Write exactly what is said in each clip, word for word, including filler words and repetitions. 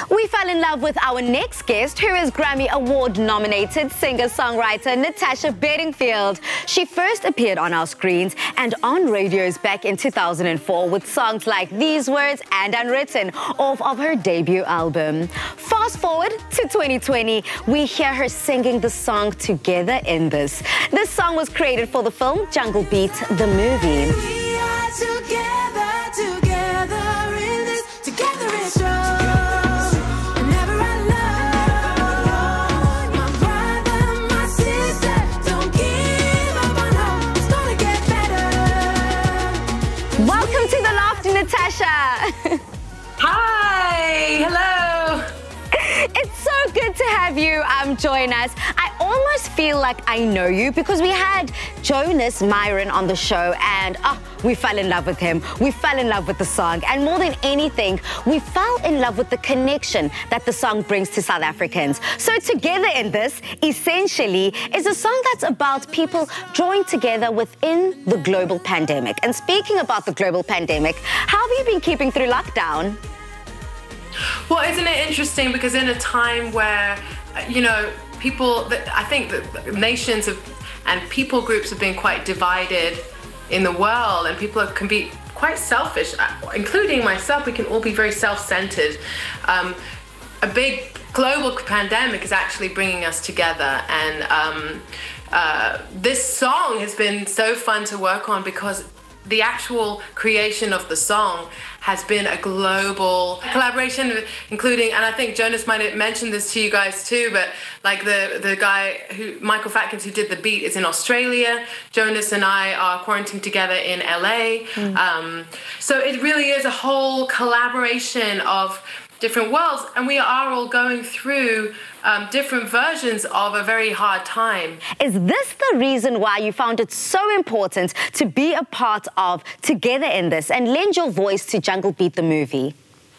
We fell in love with our next guest, who is Grammy Award-nominated singer-songwriter Natasha Bedingfield. She first appeared on our screens and on radios back in two thousand four with songs like These Words and Unwritten, off of her debut album. Fast forward to twenty twenty, we hear her singing the song Together in This. This song was created for the film Jungle Beat, the movie. We are together, together in this, together in strong. Welcome to the Laughter, Natasha. Hi, hello. It's so good to have you um, join us. I almost feel like I know you because we had Jonas Myrin on the show and oh, we fell in love with him. We fell in love with the song. And more than anything, we fell in love with the connection that the song brings to South Africans. So Together in This, essentially, is a song that's about people drawing together within the global pandemic. And speaking about the global pandemic, how have you been keeping through lockdown? Well, isn't it interesting, because in a time where, you know, people, that I think that nations have, and people groups have been quite divided in the world, and people can be quite selfish, including myself. We can all be very self-centered. Um, a big global pandemic is actually bringing us together, and um, uh, this song has been so fun to work on because the actual creation of the song has been a global collaboration, including, and I think Jonas might have mentioned this to you guys too, but like the, the guy who, Michael Fatkins, who did the beat, is in Australia. Jonas and I are quarantined together in L A. Mm. Um, so it really is a whole collaboration of different worlds, and we are all going through um, different versions of a very hard time. Is this the reason why you found it so important to be a part of Together in This and lend your voice to Jungle Beat, the movie?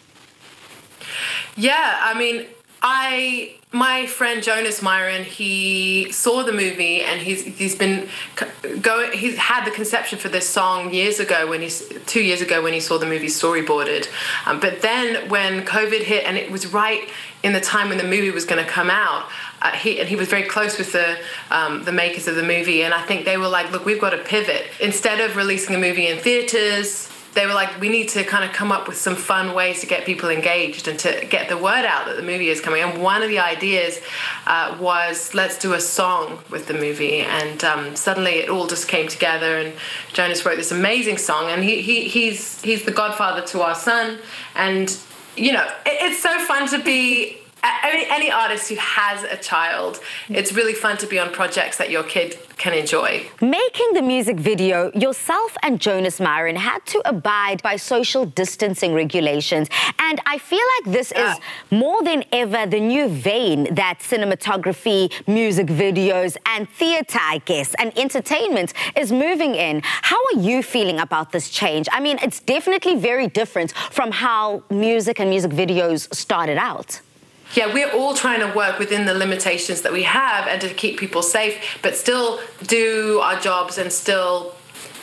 Yeah, I mean, I, my friend Jonas Myrin, he saw the movie and he's he's been going. He's had the conception for this song years ago when he's two years ago when he saw the movie storyboarded. Um, but then when COVID hit, and it was right in the time when the movie was going to come out, uh, he and he was very close with the um, the makers of the movie, and I think they were like, look, we've got to pivot. Instead of releasing a movie in theaters, they were like, we need to kind of come up with some fun ways to get people engaged and to get the word out that the movie is coming. And one of the ideas uh, was, let's do a song with the movie. And um, suddenly it all just came together, and Jonas wrote this amazing song. And he, he he's he's the godfather to our son. And, you know, it, it's so fun to be Any, any artist who has a child. It's really fun to be on projects that your kid can enjoy. Making the music video, yourself and Jonas Myrin had to abide by social distancing regulations. And I feel like this yeah. is more than ever the new vein that cinematography, music videos, and theatre, I guess, and entertainment is moving in. How are you feeling about this change? I mean, it's definitely very different from how music and music videos started out. Yeah, we're all trying to work within the limitations that we have and to keep people safe, but still do our jobs and still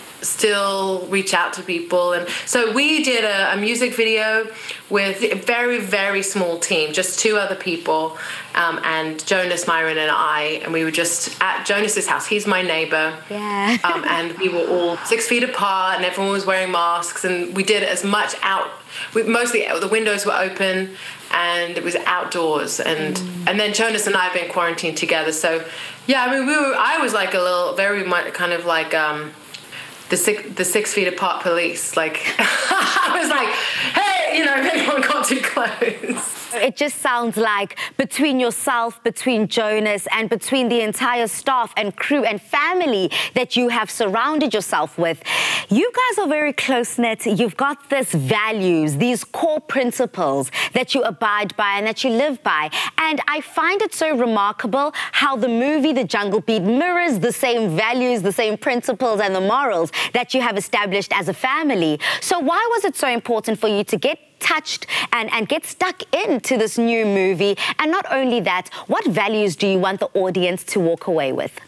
still reach out to people. And so we did a, a music video with a very, very small team, just two other people, um, and Jonas Myrin and I, and we were just at Jonas's house. He's my neighbor. Yeah. um, and we were all six feet apart, and everyone was wearing masks, and we did as much out. We, mostly the windows were open, and it was outdoors, and mm. and then Jonas and I have been quarantined together. So yeah, I mean, we were. I was like a little, very much kind of like um, the six the six feet apart police. Like I was like, hey, you know, if anyone got too close. It just sounds like between yourself, between Jonas, and between the entire staff and crew and family that you have surrounded yourself with, you guys are very close-knit. You've got these values, these core principles that you abide by and that you live by. And I find it so remarkable how the movie The Jungle Beat mirrors the same values, the same principles and the morals that you have established as a family. So why was it so important for you to get touched and, and get stuck into this new movie? And not only that, what values do you want the audience to walk away with?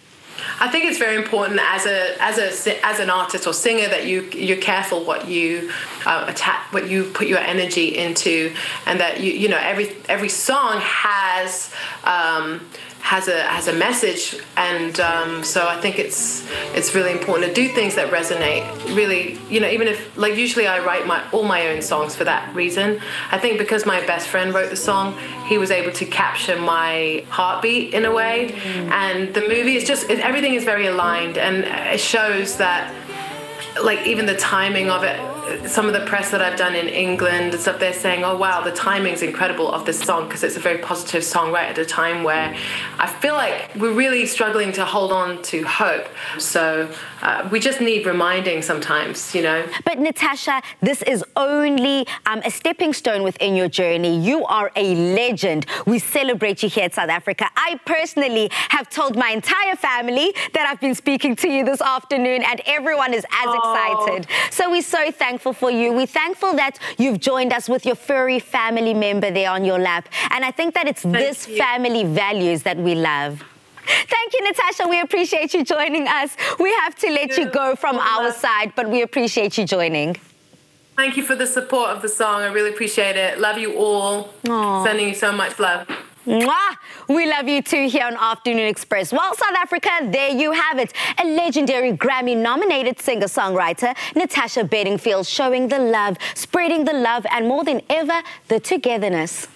I think it's very important as a as a as an artist or singer that you you're careful what you uh, attack what you put your energy into, and that you you know every every song has um, has a has a message, and um, so I think it's it's really important to do things that resonate. Really, you know, even if like usually I write my all my own songs for that reason. I think because my best friend wrote the song, he was able to capture my heartbeat in a way, mm. and the movie is just it, everything is very aligned, and it shows that like even the timing of it. Some of the press that I've done in England and stuff, they're saying, oh wow, the timing's incredible of this song, because it's a very positive song right at a time where I feel like we're really struggling to hold on to hope. So uh, we just need reminding sometimes, you know. But Natasha, this is only um, a stepping stone within your journey. You are a legend. We celebrate you here at South Africa. I personally have told my entire family that I've been speaking to you this afternoon, and everyone is as oh. excited. So we're so thankful for you. We're thankful that you've joined us with your furry family member there on your lap. And I think that it's Thank this you. family values that we love. Thank you, Natasha. We appreciate you joining us. We have to let you go from our side, but we appreciate you joining. Thank you for the support of the song. I really appreciate it. Love you all. Aww. Sending you so much love. Mwah! We love you too here on Afternoon Express. Well, South Africa, there you have it. A legendary Grammy-nominated singer-songwriter, Natasha Bedingfield, showing the love, spreading the love, and more than ever, the togetherness.